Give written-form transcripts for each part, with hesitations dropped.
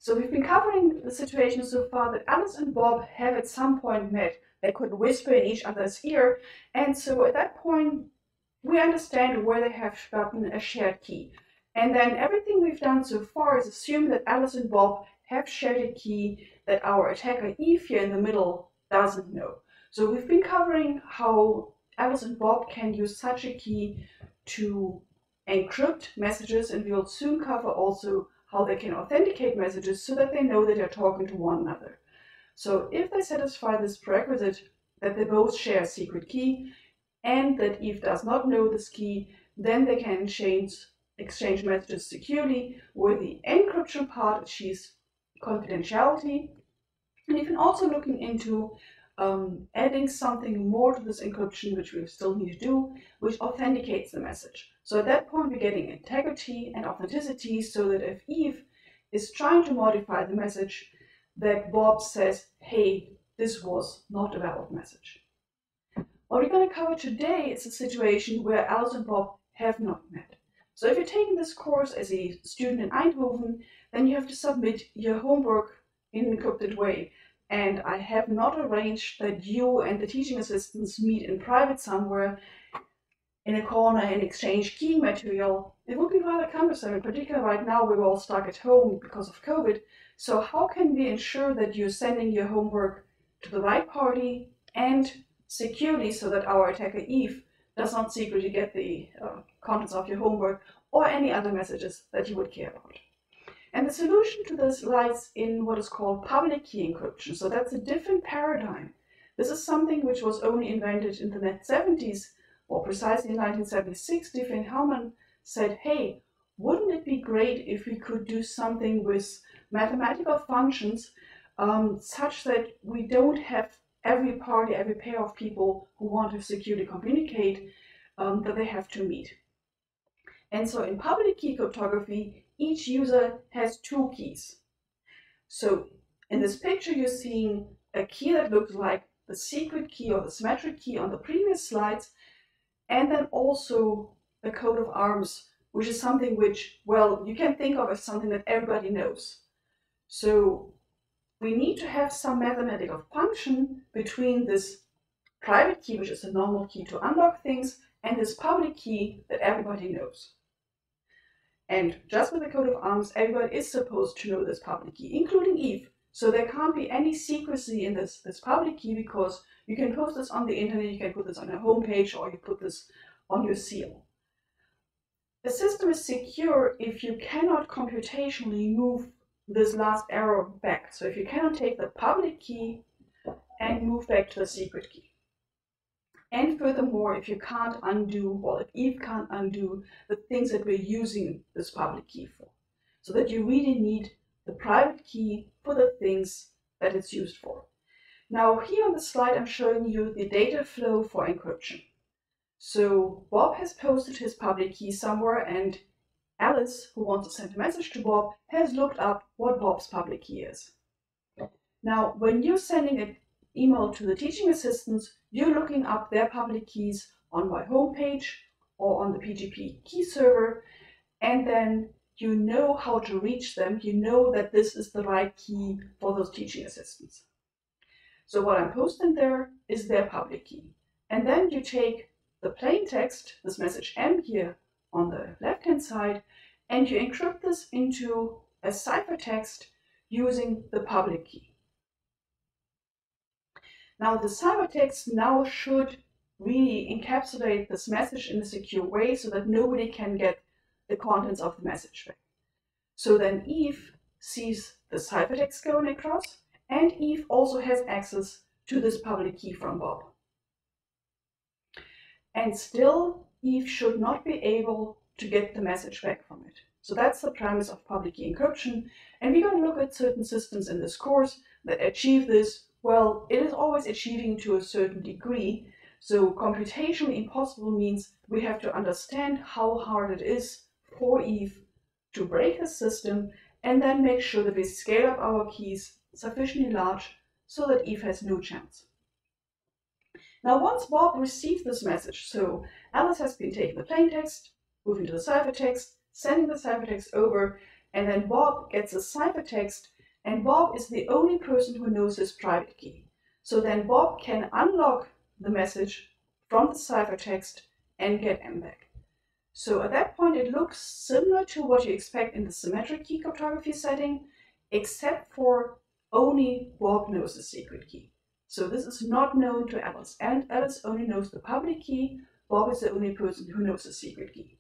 So we've been covering the situation so far that Alice and Bob have at some point met. They could whisper in each other's ear, and so at that point we understand where they have gotten a shared key. And then everything we've done so far is assume that Alice and Bob have shared a key that our attacker Eve here in the middle doesn't know. So we've been covering how Alice and Bob can use such a key to encrypt messages, and we'll soon cover also how they can authenticate messages so that they know that they're talking to one another. So if they satisfy this prerequisite that they both share a secret key and that Eve does not know this key, then they can exchange messages securely, where the encryption part achieves confidentiality. And you can also looking into adding something more to this encryption, which we still need to do, which authenticates the message. So at that point, we're getting integrity and authenticity, so that if Eve is trying to modify the message, that Bob says, hey, this was not a valid message. What we're going to cover today is a situation where Alice and Bob have not met. So if you're taking this course as a student in Eindhoven, then you have to submit your homework in an encrypted way. And I have not arranged that you and the teaching assistants meet in private somewhere in a corner and exchange key material. It would be rather cumbersome, in particular right now we're all stuck at home because of COVID. So how can we ensure that you're sending your homework to the right party and securely, so that our attacker Eve does not secretly get the contents of your homework or any other messages that you would care about? And the solution to this lies in what is called public key encryption. So that's a different paradigm. This is something which was only invented in the 1970s, or precisely in 1976. Stephen Hellman said, hey, wouldn't it be great if we could do something with mathematical functions such that we don't have every party, every pair of people who want to securely communicate, that they have to meet. And so in public key cryptography, each user has two keys. So in this picture, you're seeing a key that looks like the secret key or the symmetric key on the previous slides, and then also a coat of arms, which is something which, well, you can think of as something that everybody knows. So we need to have some mathematical function between this private key, which is a normal key to unlock things, and this public key that everybody knows. And just with the coat of arms, everybody is supposed to know this public key, including Eve. So there can't be any secrecy in this public key, because you can post this on the internet, you can put this on your homepage, or you put this on your seal. The system is secure if you cannot computationally move this last arrow back. So if you cannot take the public key and move back to the secret key. And furthermore, if you can't undo, or if Eve can't undo the things that we're using this public key for. So that you really need the private key for the things that it's used for. Now here on the slide, I'm showing you the data flow for encryption. So Bob has posted his public key somewhere, and Alice, who wants to send a message to Bob, has looked up what Bob's public key is. Now, when you're sending an email to the teaching assistants, you're looking up their public keys on my homepage or on the PGP key server, and then you know how to reach them. You know that this is the right key for those teaching assistants. So what I'm posting there is their public key. And then you take the plain text, this message M here on the left-hand side, and you encrypt this into a ciphertext using the public key. Now the ciphertext now should really encapsulate this message in a secure way so that nobody can get the contents of the message back. So then Eve sees the ciphertext going across, and Eve also has access to this public key from Bob. And still, Eve should not be able to get the message back from it. So that's the premise of public key encryption. And we're going to look at certain systems in this course that achieve this. Well, it is always achieving to a certain degree. So computationally impossible means we have to understand how hard it is for Eve to break the system, and then make sure that we scale up our keys sufficiently large so that Eve has no chance. Now, once Bob received this message, so Alice has been taking the plain text, moving to the ciphertext, sending the ciphertext over, and then Bob gets a ciphertext, and Bob is the only person who knows his private key. So then Bob can unlock the message from the ciphertext and get M back. So at that point it looks similar to what you expect in the symmetric key cryptography setting, except for only Bob knows the secret key. So this is not known to Alice, and Alice only knows the public key. Bob is the only person who knows the secret key.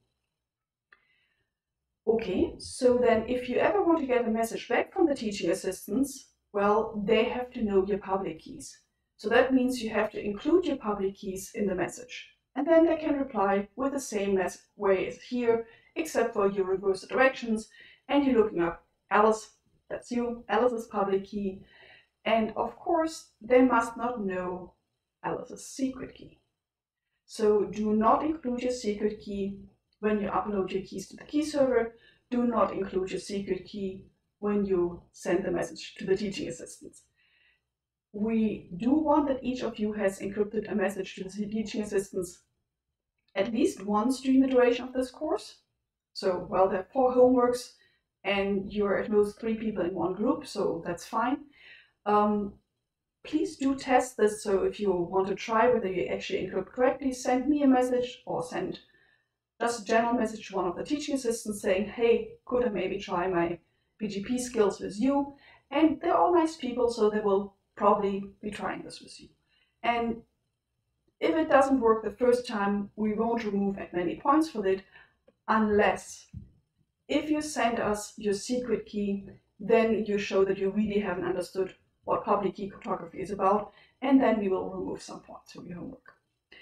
Okay, so then if you ever want to get a message back from the teaching assistants, well, they have to know your public keys. So that means you have to include your public keys in the message. And then they can reply with the same way as here, except for you reverse the directions and you're looking up Alice, that's you, Alice's public key. And of course, they must not know Alice's secret key. So do not include your secret key when you upload your keys to the key server. Do not include your secret key when you send the message to the teaching assistants. We do want that each of you has encrypted a message to the teaching assistants at least once during the duration of this course. So, well, there are 4 homeworks and you're at most 3 people in one group, so that's fine. Please do test this, so if you want to try whether you actually encrypt correctly, send me a message or send just a general message to one of the teaching assistants saying, hey, could I maybe try my PGP skills with you? And they're all nice people, so they will probably be trying this with you. And if it doesn't work the first time, we won't remove many points for it, unless if you send us your secret key, then you show that you really haven't understood what public key cryptography is about, and then we will remove some points from your homework.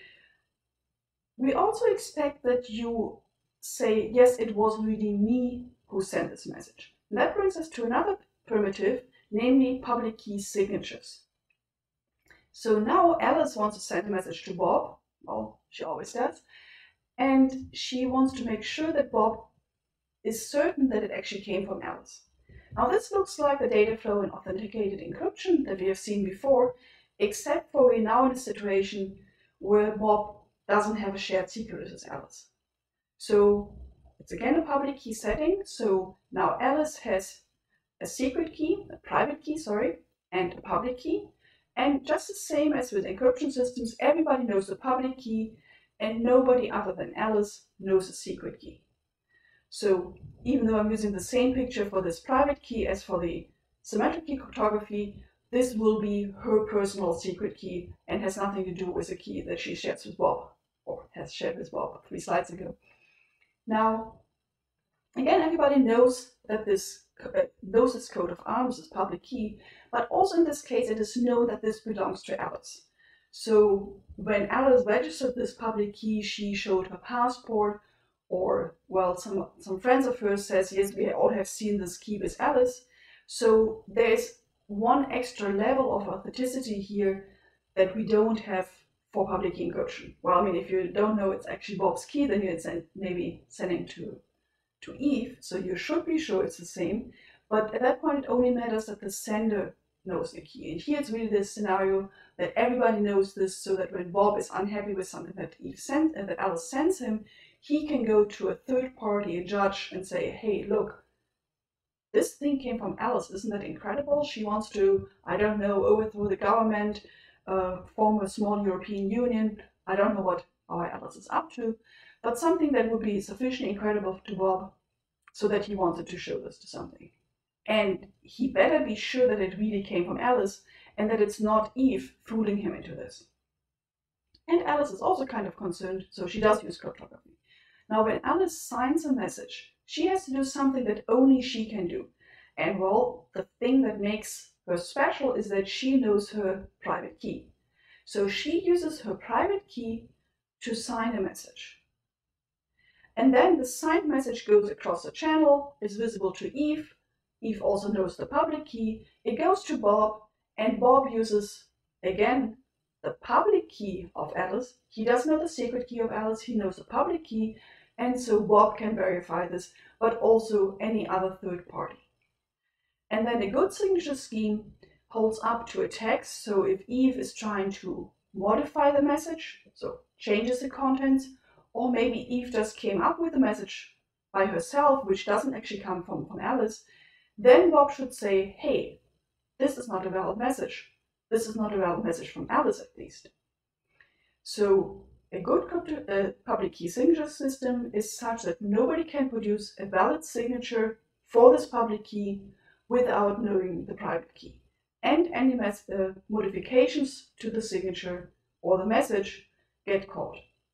We also expect that you say, yes, it was really me who sent this message. And that brings us to another primitive, namely public key signatures. So now Alice wants to send a message to Bob, well, she always does, and she wants to make sure that Bob is certain that it actually came from Alice. Now this looks like the data flow in authenticated encryption that we have seen before, except for we're now in a situation where Bob doesn't have a shared secret with Alice. So it's again a public key setting, so now Alice has a secret key, a private key, and a public key. And just the same as with encryption systems, everybody knows the public key and nobody other than Alice knows the secret key. So even though I'm using the same picture for this private key as for the symmetric key cryptography, this will be her personal secret key and has nothing to do with the key that she shares with Bob, or has shared with Bob 3 slides ago. Now, again, everybody knows that this coat of arms, this public key, but also in this case, it is known that this belongs to Alice. So when Alice registered this public key, she showed her passport, or, well, some friends of hers says, yes, we all have seen this key with Alice. So there's one extra level of authenticity here that we don't have for public key encryption. Well, I mean, if you don't know it's actually Bob's key, then you're maybe sending to Eve, so you should be sure it's the same. But at that point, it only matters that the sender knows the key. And here it's really this scenario that everybody knows this, so that when Bob is unhappy with something that that Alice sends him, he can go to a third party, a judge, and say, hey, look, this thing came from Alice. Isn't that incredible? She wants to, I don't know, overthrow the government, form a small European Union. I don't know what our Alice is up to, but something that would be sufficiently incredible to Bob so that he wanted to show this to something. And he better be sure that it really came from Alice and that it's not Eve fooling him into this. And Alice is also kind of concerned, so she does use cryptography. Now, when Alice signs a message, she has to do something that only she can do. And well, the thing that makes her special is that she knows her private key. So she uses her private key to sign a message. And then the signed message goes across the channel, is visible to Eve. Eve also knows the public key. It goes to Bob, and Bob uses, again, the public key of Alice. He doesn't know the secret key of Alice, he knows the public key, and so Bob can verify this, but also any other third party. And then a good signature scheme holds up to a text, so if Eve is trying to modify the message, so changes the contents, or maybe Eve just came up with the message by herself, which doesn't actually come from Alice, then Bob should say, hey, this is not a valid message. This is not a valid message from Alice, at least. So a good public key signature system is such that nobody can produce a valid signature for this public key without knowing the private key. And any modifications to the signature or the message get caught.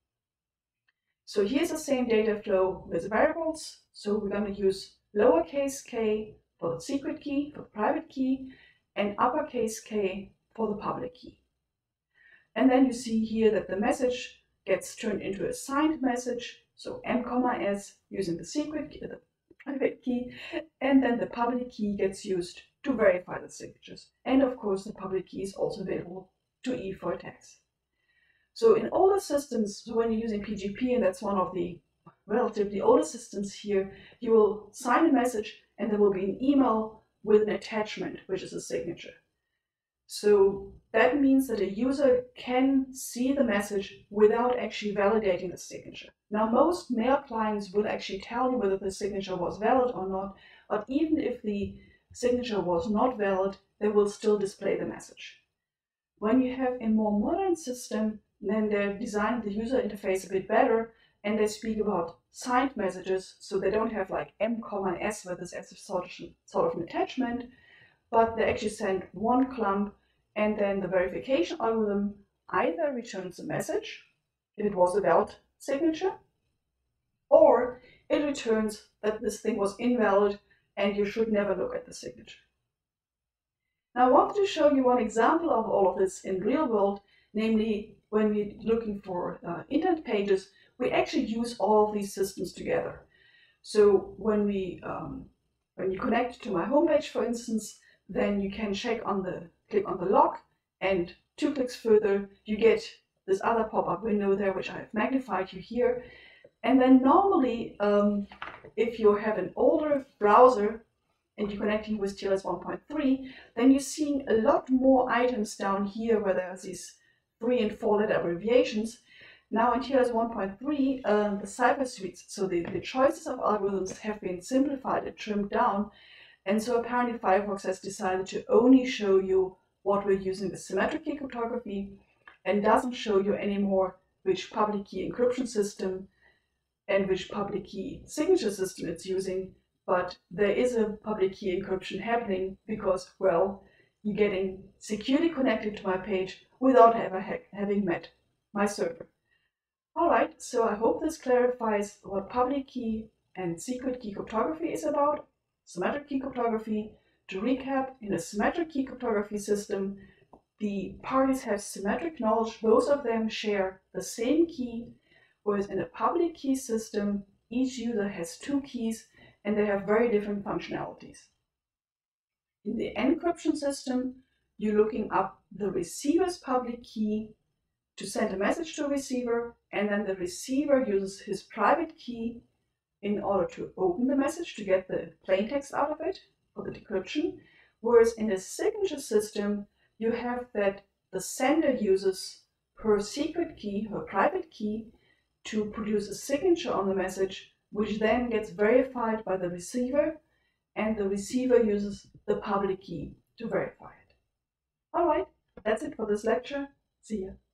So here's the same data flow with variables. So we're going to use lowercase k for the secret key, for the private key, and uppercase k for the public key. And then you see here that the message gets turned into a signed message, so m,s using the secret key, the private key, and then the public key gets used to verify the signatures. And of course, the public key is also available to E for attacks. So in older systems, so when you're using PGP, and that's one of the relatively older systems here, you will sign a message and there will be an email with an attachment, which is a signature. So that means that a user can see the message without actually validating the signature. Now, most mail clients will actually tell you whether the signature was valid or not, but even if the signature was not valid, they will still display the message. When you have a more modern system, then they're designing the user interface a bit better, and they speak about signed messages, so they don't have like m,s with this as a sort of an attachment, but they actually send one clump, and then the verification algorithm either returns the message, if it was a valid signature, or it returns that this thing was invalid and you should never look at the signature. Now I wanted to show you one example of all of this in real world, namely when we're looking for internet pages, we actually use all of these systems together. So when you connect to my homepage, for instance, then you can click on the lock, and 2 clicks further, you get this other pop-up window there, which I have magnified you here. And then normally, if you have an older browser and you're connecting with TLS 1.3, then you're seeing a lot more items down here where there's these 3 and 4 letter abbreviations. Now in TLS 1.3, the cipher suites, so the choices of algorithms have been simplified and trimmed down. And so apparently Firefox has decided to only show you what we're using with symmetric key cryptography and doesn't show you anymore which public key encryption system and which public key signature system it's using. But there is a public key encryption happening because, well, you're getting securely connected to my page without ever having met my server. All right, so I hope this clarifies what public key and secret key cryptography is about. Symmetric key cryptography. To recap, in a symmetric key cryptography system, the parties have symmetric knowledge, both of them share the same key, whereas in a public key system, each user has 2 keys and they have very different functionalities. In the encryption system, you're looking up the receiver's public key to send a message to a receiver, and then the receiver uses his private key in order to open the message to get the plaintext out of it for the decryption. Whereas in a signature system, you have that the sender uses her secret key, her private key, to produce a signature on the message, which then gets verified by the receiver, and the receiver uses the public key to verify it. All right, that's it for this lecture. See ya.